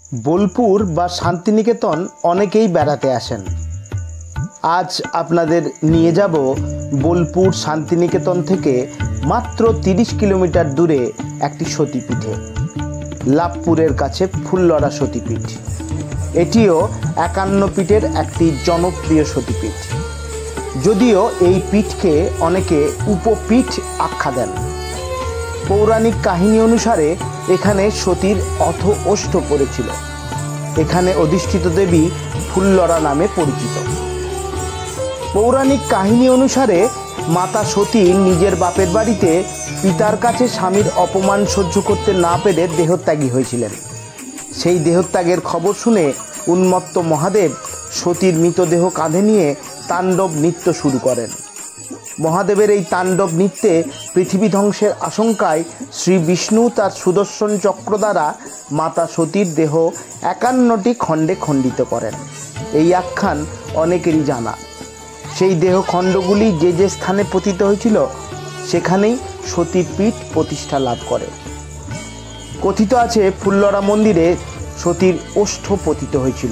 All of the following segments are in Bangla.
বোলপুর বা শান্তিনিকেতন অনেকেই বেড়াতে আসেন। আজ আপনাদের নিয়ে যাব বোলপুর শান্তিনিকেতন থেকে মাত্র 30 কিলোমিটার দূরে একটি সতীপীঠে, লাভপুরের কাছে ফুল্লরা সতীপীঠ। এটিও 51 পীঠের একটি জনপ্রিয় সতীপীঠ, যদিও এই পীঠকে অনেকে উপপীঠ আখ্যা দেন। পৌরাণিক কাহিনী অনুসারে এখানে সতীর ওষ্ঠ পড়েছিল। এখানে অধিষ্ঠিত দেবী ফুল্লরা নামে পরিচিত। পৌরাণিক কাহিনী অনুসারে মাতা সতী নিজের বাপের বাড়িতে পিতার কাছে স্বামীর অপমান সহ্য করতে না পেরে দেহত্যাগী হয়েছিলেন। সেই দেহত্যাগের খবর শুনে উন্মত্ত মহাদেব সতীর মৃতদেহ কাঁধে নিয়ে তাণ্ডব নৃত্য শুরু করেন। মহাদেবের এই তাণ্ডব নৃত্যে পৃথিবী ধ্বংসের আশঙ্কায় শ্রী বিষ্ণু তার সুদর্শন চক্র দ্বারা মাতা সতীর দেহ 51টি খণ্ডে খণ্ডিত করেন। এই আখ্যান অনেকেরই জানা। সেই দেহ খণ্ডগুলি যে যে স্থানে পতিত হয়েছিল সেখানেই সতীর পীঠ প্রতিষ্ঠা লাভ করে। কথিত আছে ফুল্লরা মন্দিরে সতীর ওষ্ঠ পতিত হয়েছিল।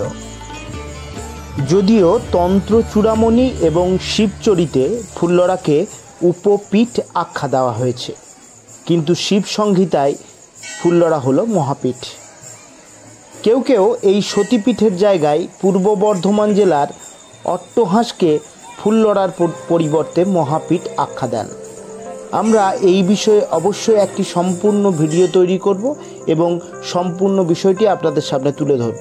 যদিও তন্ত্র চূড়ামণি এবং শিবচরিতে ফুল্লরাকে উপপীঠ আখ্যা দেওয়া হয়েছে, কিন্তু শিব সংহিতায় ফুল্লরা হলো মহাপীঠ। কেউ কেউ এই সতীপীঠের জায়গায় পূর্ব বর্ধমান জেলার অট্টহাসকে ফুল্লরার পরিবর্তে মহাপীঠ আখ্যা দেন। আমরা এই বিষয়ে অবশ্যই একটি সম্পূর্ণ ভিডিও তৈরি করব এবং সম্পূর্ণ বিষয়টি আপনাদের সামনে তুলে ধরব।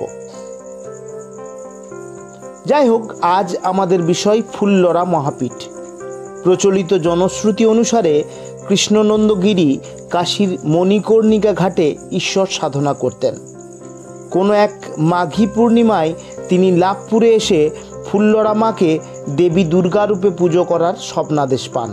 যাই হোক, আজ আমাদের বিষয় ফুল্লরা মহাপীঠ। প্রচলিত জনশ্রুতি অনুসারে কৃষ্ণনন্দগিরি কাশীর মণিকর্ণিকা ঘাটে ঈশ্বর সাধনা করতেন। কোনো এক মাঘী পূর্ণিমায় তিনি লাভপুরে এসে ফুল্লরা মাকে দেবী দুর্গা রূপে পুজো করার স্বপ্নাদেশ পান।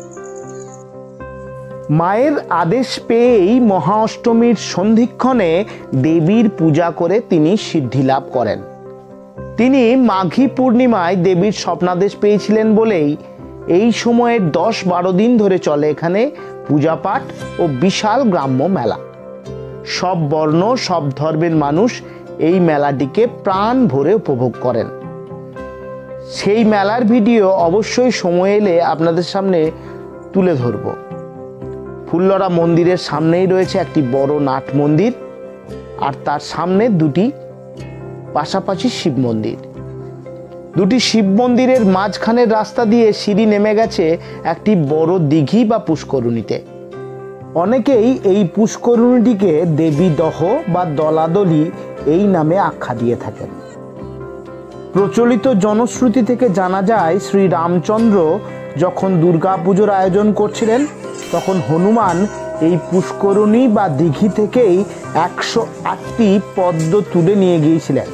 মায়ের আদেশ পেয়েই মহা অষ্টমীর সন্ধিক্ষণে দেবীর পূজা করে তিনি সিদ্ধি লাভ করেন। তিনি মাঘী পূর্ণিমায় দেবীর স্বপ্নাদেশ পেয়েছিলেন বলেই এই সময়ের 10-12 দিন ধরে চলে এখানে পূজাপাঠ ও বিশাল গ্রাম্য মেলা। সব বর্ণ সব ধর্মের মানুষ এই মেলাটিকে প্রাণ ভরে উপভোগ করেন। সেই মেলার ভিডিও অবশ্যই সময় এলে আপনাদের সামনে তুলে ধরব। ফুল্লরা মন্দিরের সামনেই রয়েছে একটি বড় নাট মন্দির, আর তার সামনে দুটি পাশাপাশি শিব মন্দির। দুটি শিব মন্দিরের মাঝখানের রাস্তা দিয়ে সিঁড়ি নেমে গেছে একটি বড় দিঘি বা পুষ্করণীতে। অনেকেই এই পুষ্করণীটিকে দেবী দহ বা দলাদলি এই নামে আখ্যা দিয়ে থাকেন। প্রচলিত জনশ্রুতি থেকে জানা যায় শ্রী রামচন্দ্র যখন দুর্গা পুজোর আয়োজন করছিলেন তখন হনুমান এই পুষ্করণী বা দিঘি থেকেই 108টি পদ্ম তুলে নিয়ে গিয়েছিলেন।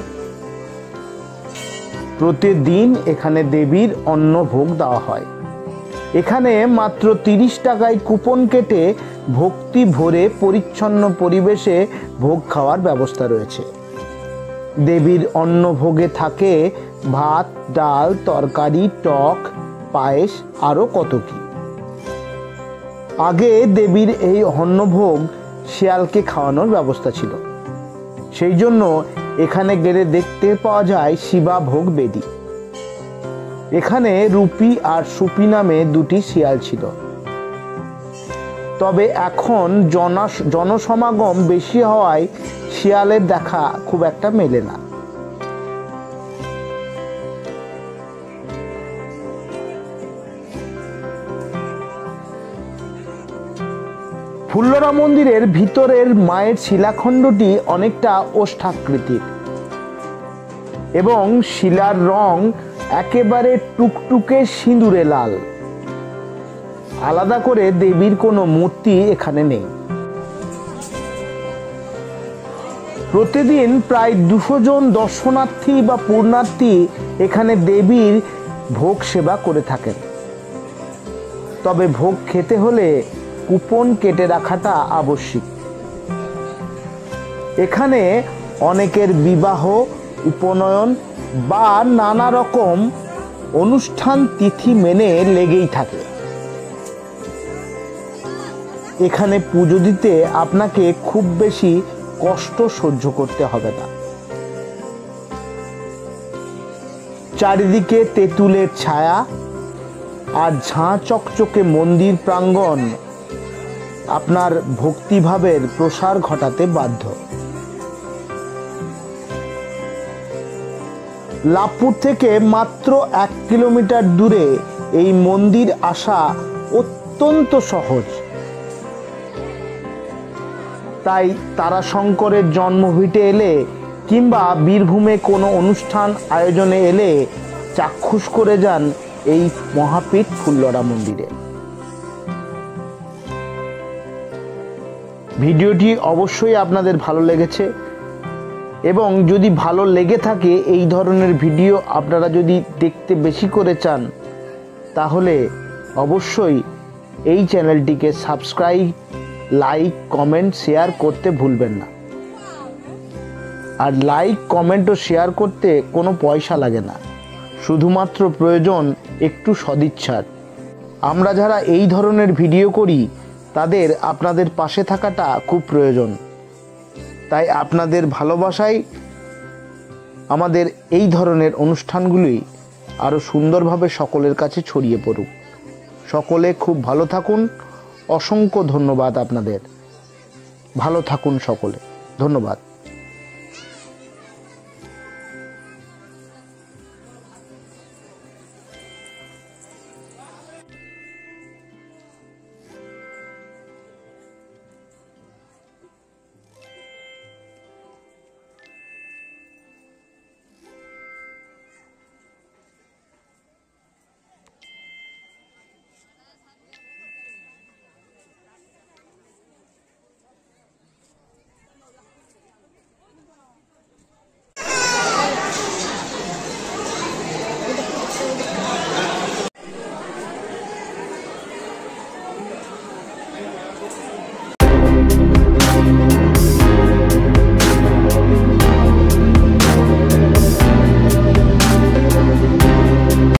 প্রতিদিন এখানে দেবীর অন্ন ভোগ দেওয়া হয়। এখানে মাত্র 30 টাকায় কুপন কেটে ভক্তি ভরে পরিচ্ছন্ন পরিবেশে ভোগ খাওয়ার ব্যবস্থা রয়েছে। দেবীর অন্ন ভোগে থাকে ভাত, ডাল, তরকারি, টক, পায়েস, আরও কত কি। আগে দেবীর এই অন্নভোগ শিয়ালকে খাওয়ানোর ব্যবস্থা ছিল। সেই জন্য এখানে গেলে দেখতে পাওয়া যায় শিবা ভোগ বেদী। এখানে রূপী আর সুপি নামে দুটি শিয়াল ছিল। তবে এখন জনসমাগম বেশি হওয়ায় শিয়ালের দেখা খুব একটা মেলে না। ফুল্লরা মন্দিরের ভিতরের মায়ের শিলাখণ্ডটি অনেকটা ওষ্ঠাকৃতির এবং শিলার রং একেবারে টুকটুকে সিঁদুরে লাল। আলাদা করে দেবীর কোনো মূর্তি এখানে নেই। প্রতিদিন প্রায় 200 জন দর্শনার্থী বা পূর্ণার্থী এখানে দেবীর ভোগ সেবা করে থাকেন। তবে ভোগ খেতে হলে কুপন কেটে রাখাটা আবশ্যিক। এখানে অনেকের বিবাহ, উপনয়ন বা নানা রকম অনুষ্ঠান তিথি মেনে লেগেই থাকে। এখানে পুজো দিতে আপনাকে খুব বেশি কষ্ট সহ্য করতে হবে না। চারিদিকে তেঁতুলের ছায়া আর ঝাঁ চকচকে মন্দির প্রাঙ্গণ আপনার ভক্তিভাবের প্রসার ঘটাতে বাধ্য। লাভপুর থেকে মাত্র 1 কিলোমিটার দূরে এই মন্দির আসা অত্যন্ত সহজ। তাই তারাশঙ্করের জন্মভিটে এলে কিংবা বীরভূমে কোনো অনুষ্ঠান আয়োজনে এলে চাক্ষুষ করে যান এই মহাপীঠ ফুল্লরা মন্দিরে। ভিডিওটি অবশ্যই আপনাদের ভালো লেগেছে এবং যদি ভালো লেগে থাকে এই ধরনের ভিডিও আপনারা যদি দেখতে বেশি করে চান তাহলে অবশ্যই এই চ্যানেলটিকে সাবস্ক্রাইব, লাইক, কমেন্ট, শেয়ার করতে ভুলবেন না। আর লাইক, কমেন্ট ও শেয়ার করতে কোনো পয়সা লাগে না, শুধুমাত্র প্রয়োজন একটু সদিচ্ছার। আমরা যারা এই ধরনের ভিডিও করি তাদের আপনাদের পাশে থাকাটা খুব প্রয়োজন। তাই আপনাদের ভালোবাসায় আমাদের এই ধরনের অনুষ্ঠানগুলি আরও সুন্দরভাবে সকলের কাছে ছড়িয়ে পড়ুক। সকলে খুব ভালো থাকুন। অসংখ্য ধন্যবাদ আপনাদের। ভালো থাকুন সকলে। ধন্যবাদ।